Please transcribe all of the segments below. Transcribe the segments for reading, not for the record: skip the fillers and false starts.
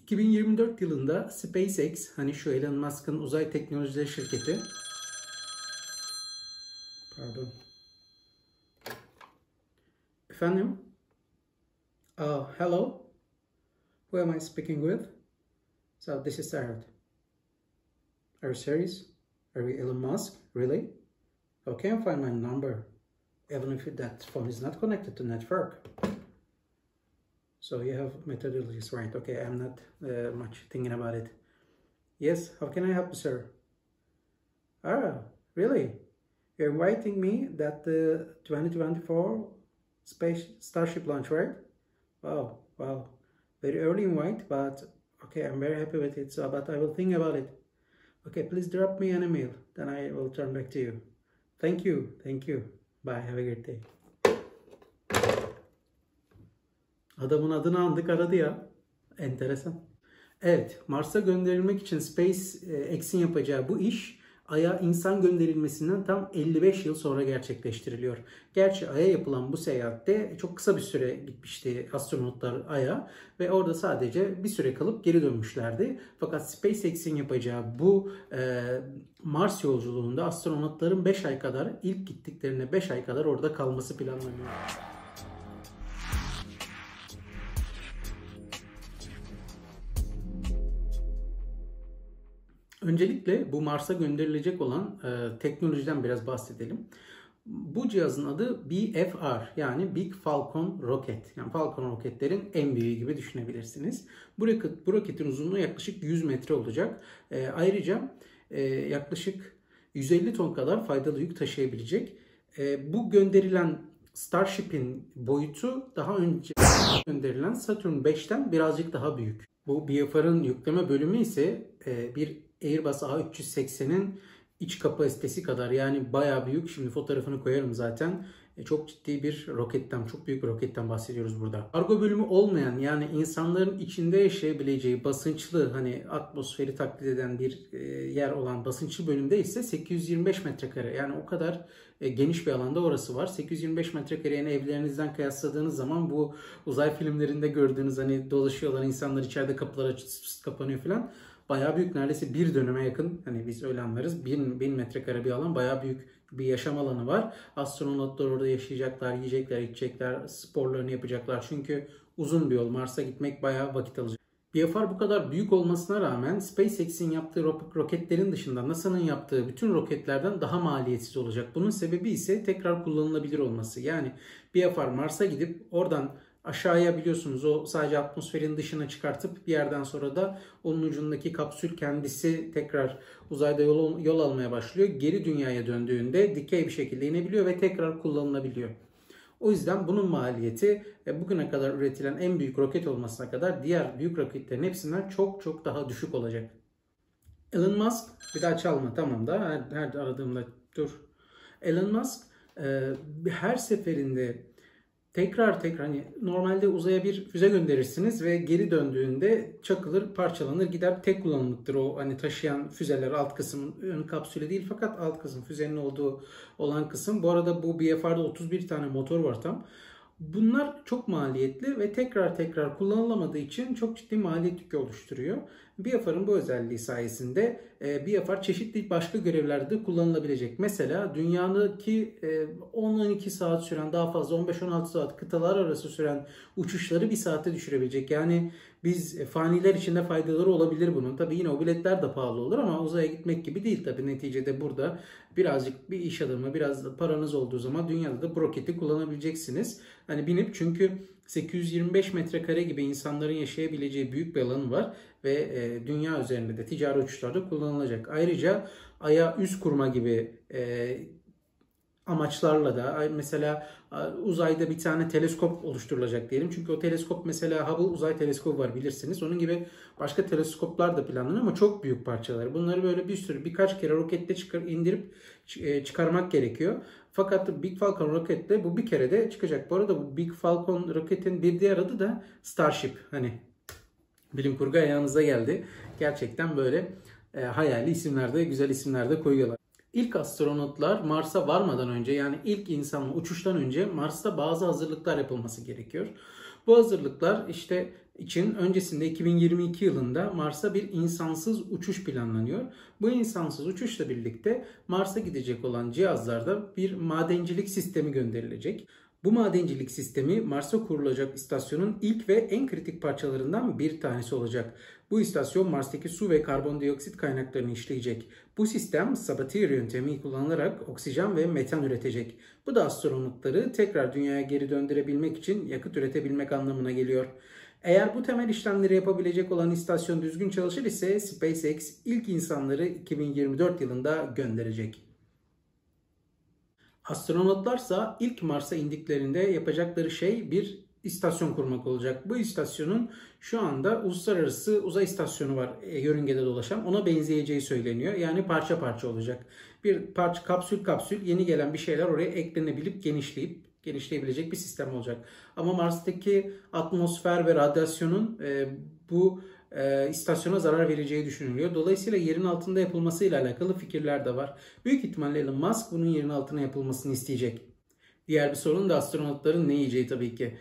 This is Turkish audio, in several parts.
2024 yılında SpaceX, hani şu Elon Musk'ın uzay teknolojileri şirketi, pardon, efendim, hello, who am I speaking with? So this is Serhat. Are you serious? Are you Elon Musk? Really? How can I find my number? Even if that phone is not connected to network. So you have methodologies, right? Okay, I'm not much thinking about it. Yes, how can I help you, sir? Ah, really? You're inviting me that the 2024 space Starship launch, right? Wow, wow. Very early invite, but okay, I'm very happy with it. So, but I will think about it. Okay, please drop me an email. Then I will turn back to you. Thank you. Thank you. Bye. Have a great day. Adamın adını andık, aradı ya. Enteresan. Evet, Mars'a gönderilmek için SpaceX'in yapacağı bu iş Ay'a insan gönderilmesinden tam 55 yıl sonra gerçekleştiriliyor. Gerçi Ay'a yapılan bu seyahatte çok kısa bir süre gitmişti astronotlar Ay'a ve orada sadece bir süre kalıp geri dönmüşlerdi. Fakat SpaceX'in yapacağı bu Mars yolculuğunda astronotların 5 ay kadar, ilk gittiklerine 5 ay kadar orada kalması planlanıyor. Öncelikle bu Mars'a gönderilecek olan teknolojiden biraz bahsedelim. Bu cihazın adı BFR, yani Big Falcon Rocket. Yani Falcon roketlerin en büyüğü gibi düşünebilirsiniz. Bu roketin uzunluğu yaklaşık 100 metre olacak. Ayrıca yaklaşık 150 ton kadar faydalı yük taşıyabilecek. Bu gönderilen Starship'in boyutu daha önce gönderilen Saturn 5'ten birazcık daha büyük. Bu BFR'ın yükleme bölümü ise bir Airbus A380'in iç kapasitesi kadar, yani bayağı büyük. Şimdi fotoğrafını koyarım zaten. Çok ciddi bir roketten, çok büyük bir roketten bahsediyoruz burada. Kargo bölümü olmayan, yani insanların içinde yaşayabileceği basınçlı, hani atmosferi taklit eden bir yer olan basınçlı bölümde ise 825 metrekare. Yani o kadar geniş bir alanda orası var. 825 metrekareyi evlerinizden kıyasladığınız zaman bu uzay filmlerinde gördüğünüz, hani dolaşıyorlar insanlar, içeride kapılar açıp kapanıyor falan. Bayağı büyük, neredeyse bir dönüme yakın, hani biz öyle anlarız, 1000 metrekare bir alan, bayağı büyük bir yaşam alanı var. Astronotlar orada yaşayacaklar, yiyecekler, içecekler, sporlarını yapacaklar. Çünkü uzun bir yol, Mars'a gitmek bayağı vakit alacak. BFR bu kadar büyük olmasına rağmen SpaceX'in yaptığı roketlerin dışında NASA'nın yaptığı bütün roketlerden daha maliyetsiz olacak. Bunun sebebi ise tekrar kullanılabilir olması. Yani BFR Mars'a gidip oradan aşağıya, biliyorsunuz, o sadece atmosferin dışına çıkartıp bir yerden sonra da onun ucundaki kapsül kendisi tekrar uzayda yol almaya başlıyor. Geri dünyaya döndüğünde dikey bir şekilde inebiliyor ve tekrar kullanılabiliyor. O yüzden bunun maliyeti bugüne kadar üretilen en büyük roket olmasına kadar diğer büyük roketlerin hepsinden çok çok daha düşük olacak. Elon Musk, bir daha çalma, tamam da her aradığımda dur. Elon Musk her seferinde tekrar hani normalde uzaya bir füze gönderirsiniz ve geri döndüğünde çakılır, parçalanır, gider. Tek kullanımlıktır o, hani taşıyan füzeler, alt kısım, ön kapsülü değil fakat alt kısım, füzenin olduğu olan kısım. Bu arada bu BFR'da 31 tane motor var tam. Bunlar çok maliyetli ve tekrar kullanılamadığı için çok ciddi maliyet yükü oluşturuyor. BFR'ın bu özelliği sayesinde BFR çeşitli başka görevlerde kullanılabilecek. Mesela dünyadaki 10-12 saat süren, daha fazla 15-16 saat kıtalar arası süren uçuşları bir saate düşürebilecek. Yani biz faniler için de faydaları olabilir bunun. Tabii yine o biletler de pahalı olur ama uzaya gitmek gibi değil tabii. Neticede burada birazcık bir iş adamı, biraz da paranız olduğu zaman dünyada da bu roketi kullanabileceksiniz. Hani binip, çünkü 825 metrekare gibi insanların yaşayabileceği büyük bir alanı var ve dünya üzerinde de ticari uçuşlarda kullanılacak. Ayrıca Ay'a üs kurma gibi amaçlarla da, mesela uzayda bir tane teleskop oluşturulacak diyelim. Çünkü o teleskop, mesela Hubble uzay teleskobu var, bilirsiniz. Onun gibi başka teleskoplar da planlanıyor ama çok büyük parçalar. Bunları böyle birkaç kere rokette indirip çıkarmak gerekiyor. Fakat Big Falcon roketle bu bir kere de çıkacak. Bu arada bu Big Falcon roketin bir diğer adı da Starship. Hani bilim kurgu ayağınıza geldi. Gerçekten böyle hayali isimlerde, güzel isimlerde koyuyorlar. İlk astronotlar Mars'a varmadan önce, yani ilk insanla uçuştan önce Mars'ta bazı hazırlıklar yapılması gerekiyor. Bu hazırlıklar için öncesinde 2022 yılında Mars'a bir insansız uçuş planlanıyor. Bu insansız uçuşla birlikte Mars'a gidecek olan cihazlarda bir madencilik sistemi gönderilecek. Bu madencilik sistemi Mars'a kurulacak istasyonun ilk ve en kritik parçalarından bir tanesi olacak. Bu istasyon Mars'taki su ve karbondioksit kaynaklarını işleyecek. Bu sistem Sabatier yöntemi kullanılarak oksijen ve metan üretecek. Bu da astronotları tekrar dünyaya geri döndürebilmek için yakıt üretebilmek anlamına geliyor. Eğer bu temel işlemleri yapabilecek olan istasyon düzgün çalışır ise SpaceX ilk insanları 2024 yılında gönderecek. Astronotlarsa ilk Mars'a indiklerinde yapacakları şey bir istasyon kurmak olacak. Bu istasyonun şu anda uluslararası uzay istasyonu var yörüngede dolaşan. Ona benzeyeceği söyleniyor. Yani parça parça olacak. Bir parça kapsül yeni gelen bir şeyler oraya eklenebilip genişleyebilecek bir sistem olacak. Ama Mars'taki atmosfer ve radyasyonun bu istasyona zarar vereceği düşünülüyor. Dolayısıyla yerin altında yapılmasıyla alakalı fikirler de var. Büyük ihtimalle Elon Musk bunun yerin altına yapılmasını isteyecek. Diğer bir sorun da astronotların ne yiyeceği tabii ki.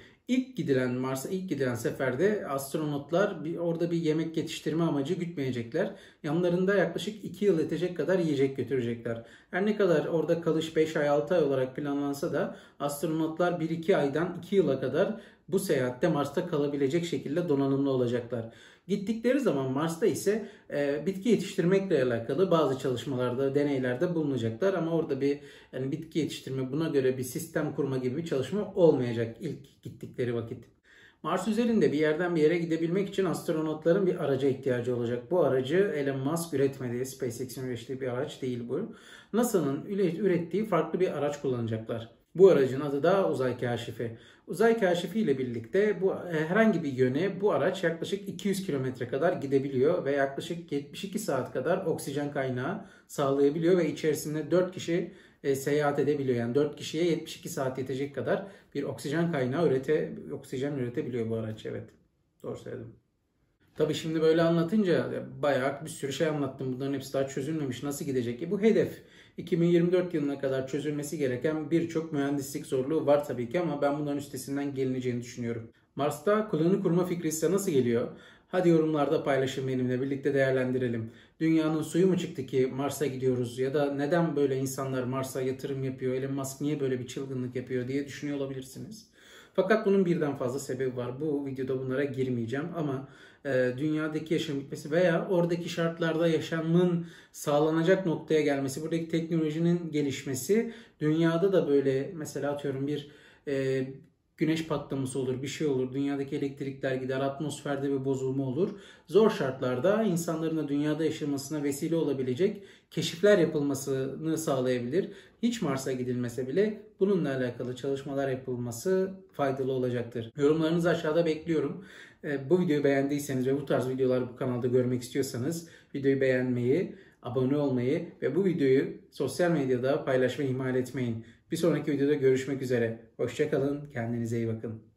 Mars'a ilk gidilen seferde astronotlar orada bir yemek yetiştirme amacı gütmeyecekler. Yanlarında yaklaşık 2 yıl yetecek kadar yiyecek götürecekler. Her ne kadar orada kalış 5 ay 6 ay olarak planlansa da astronotlar 1-2 aydan 2 yıla kadar bu seyahatte Mars'ta kalabilecek şekilde donanımlı olacaklar. Gittikleri zaman Mars'ta ise bitki yetiştirmekle alakalı bazı çalışmalarda, deneylerde bulunacaklar. Ama orada bitki yetiştirme, buna göre bir sistem kurma gibi bir çalışma olmayacak ilk gittikleri vakit. Mars üzerinde bir yerden bir yere gidebilmek için astronotların bir araca ihtiyacı olacak. Bu aracı Elon Musk üretmedi. SpaceX'in ürettiği bir araç değil bu. NASA'nın ürettiği farklı bir araç kullanacaklar. Bu aracın adı da uzay kaşifi. Uzay kaşifi ile birlikte herhangi bir yöne bu araç yaklaşık 200 kilometre kadar gidebiliyor ve yaklaşık 72 saat kadar oksijen kaynağı sağlayabiliyor ve içerisinde 4 kişi seyahat edebiliyor. Yani 4 kişiye 72 saat yetecek kadar bir oksijen kaynağı üretebiliyor bu araç. Evet, doğru söyledim. Tabii şimdi böyle anlatınca bayağı bir sürü şey anlattım. Bunların hepsi daha çözülmemiş. Nasıl gidecek? Bu hedef 2024 yılına kadar çözülmesi gereken birçok mühendislik zorluğu var tabii ki ama ben bunların üstesinden gelineceğini düşünüyorum. Mars'ta koloni kurma fikri size nasıl geliyor? Hadi yorumlarda paylaşın benimle, birlikte değerlendirelim. Dünyanın suyu mu çıktı ki Mars'a gidiyoruz ya da neden böyle insanlar Mars'a yatırım yapıyor? Elon Musk niye böyle bir çılgınlık yapıyor diye düşünüyor olabilirsiniz. Fakat bunun birden fazla sebebi var. Bu videoda bunlara girmeyeceğim ama dünyadaki yaşam bitmesi veya oradaki şartlarda yaşamın sağlanacak noktaya gelmesi, buradaki teknolojinin gelişmesi, dünyada da böyle mesela atıyorum bir güneş patlaması olur, bir şey olur, dünyadaki elektrikler gider, atmosferde bir bozulma olur. Zor şartlarda insanların da dünyada yaşamasına vesile olabilecek keşifler yapılmasını sağlayabilir. Hiç Mars'a gidilmese bile bununla alakalı çalışmalar yapılması faydalı olacaktır. Yorumlarınızı aşağıda bekliyorum. Bu videoyu beğendiyseniz ve bu tarz videoları bu kanalda görmek istiyorsanız videoyu beğenmeyi, abone olmayı ve bu videoyu sosyal medyada paylaşmayı ihmal etmeyin. Bir sonraki videoda görüşmek üzere. Hoşça kalın, kendinize iyi bakın.